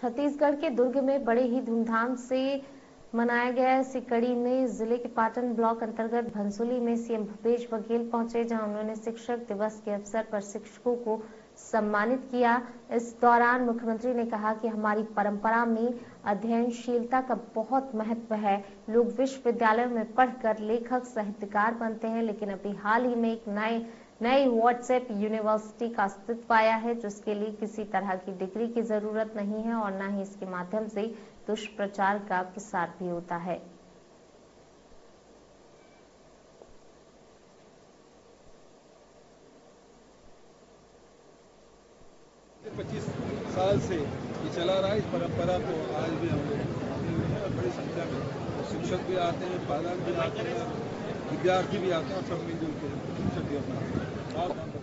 छत्तीसगढ़ के दुर्ग में बड़े ही धूमधाम से मनाया गया। इसी कड़ी में जिले के पाटन ब्लॉक अंतर्गत भंसुली में सीएम भूपेश बघेल पहुंचे, जहां उन्होंने शिक्षक दिवस के अवसर पर शिक्षकों को सम्मानित किया। इस दौरान मुख्यमंत्री ने कहा कि हमारी परंपरा में अध्ययनशीलता का बहुत महत्व है। लोग विश्वविद्यालयों में पढ़कर लेखक साहित्यकार बनते हैं, लेकिन अभी हाल ही में एक नई व्हाट्सएप यूनिवर्सिटी का अस्तित्व आया है, जिसके लिए किसी तरह की डिग्री की जरूरत नहीं है और न ही इसके माध्यम से दुष्प्रचार का प्रसार भी होता है। 25 साल से ये चला रहा है। इस परंपरा को आज भी हम लोग बड़ी संख्या में शिक्षक भी आते हैं, पालक भी आते हैं, विद्यार्थी भी आते हैं और सब मिलजुल के शिक्षक भी अपना